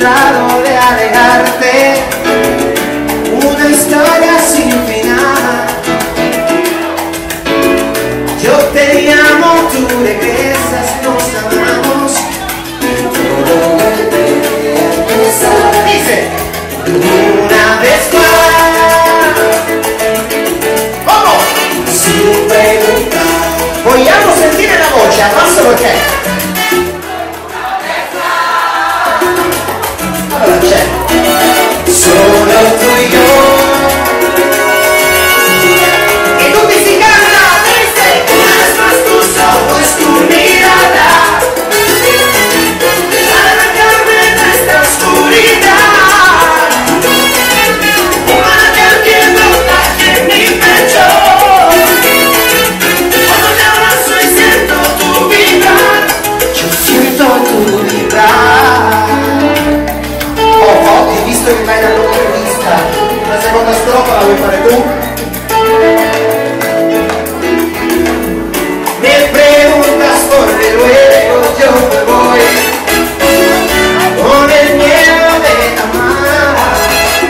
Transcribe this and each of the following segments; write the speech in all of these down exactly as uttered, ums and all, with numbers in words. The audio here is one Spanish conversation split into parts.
intentado de alejarte, una historia sin final. Yo te llamo, tú regresas, nos amamos, todo vuelve a empezar. Dice, una vez más. ¿Cómo? Sin preguntar. Vogliamo sentire la voce, abbassa perché. Allora c'è solo tu e io e tutti si canta. Dice una vez más tus ojos, tu mirada al arrancarme de esta oscuridad, un manantial que brota en mi pecho, cuando te abrazo y siento tu vibrar, yo siento tu vibrar. Oh, visto che vai dall'intervista, la seconda strofa la vuoi fare tu? Me preguntas por el luego, yo me voy con el miedo de amar.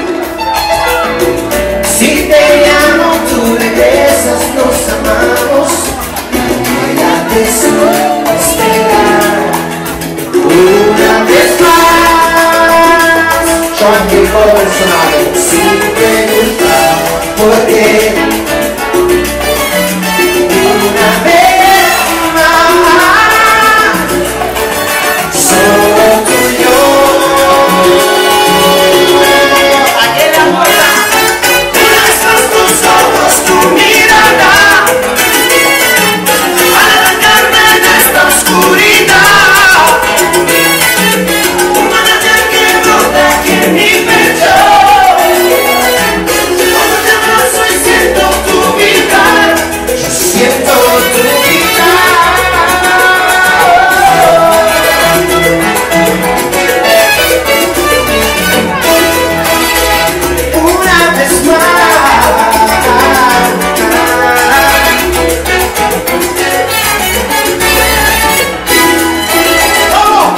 Si te llamo, tú regresas, nos amamos. Quédate sin esperar una vez más. C'ho anche il coro personale, sin preguntar perché una vez más solo tú y yo. Aquí en la puerta, una vez más tus ojos, tu mirada al arrancarme de esta oscuridad, un manantial que brota aquí en mi pecho, cuando te abrazo y siento tu vibrar, yo siento tu vibrar. Una vez más. ¡Oh!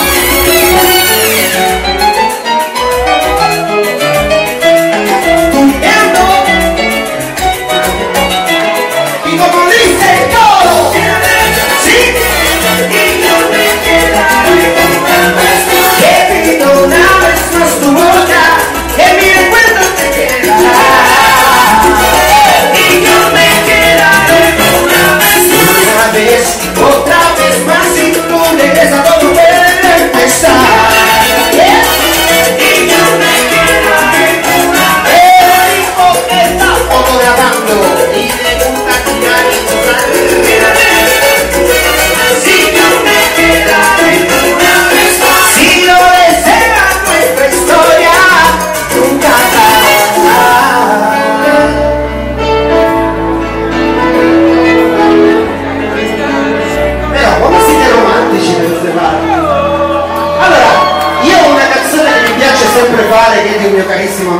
Y como dice todo, sí, y yo me quedaré una vez más. Que pido una vez más tu boca, que mi recuerdo te quedará. Y yo me quedaré una vez más. Una vez, otra vez más, si tú regresas todo vuelve a empezar. Y yo me quedaré una vez. Porque está fotografando y me gusta tirar y tocar. Si yo me quedaré una vez más. Si lo deseas, nuestra historia nunca acabará. Però come siete romantici per queste parti. Allora, io ho una canzone che mi piace sempre fare, che è di un mio carissimo